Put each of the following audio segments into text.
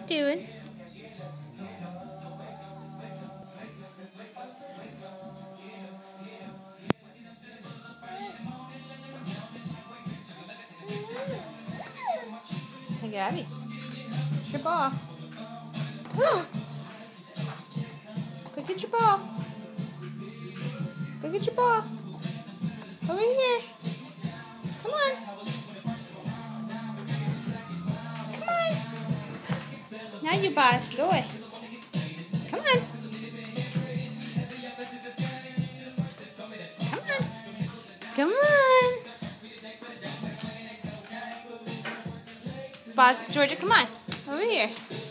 doing? Hey, Gabby. It's your ball. Go get your ball. Go get your ball. Over here. Come on. Come on. Now you boss. Go away. Come on. Come on. Come on. Boss, Georgia, come on. Over here.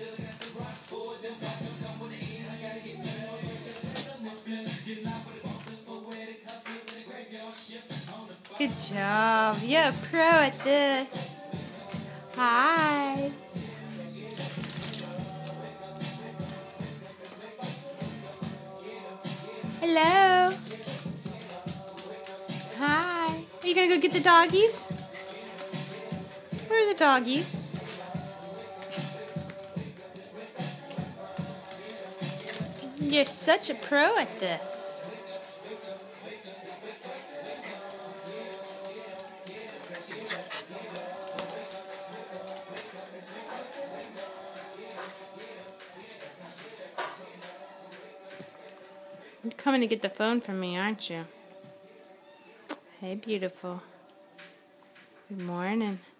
Good job. You're a pro at this. Hi. Hello. Hi. Are you going to go get the doggies? Where are the doggies? You're such a pro at this. You're coming to get the phone from me, aren't you? Hey, beautiful. Good morning.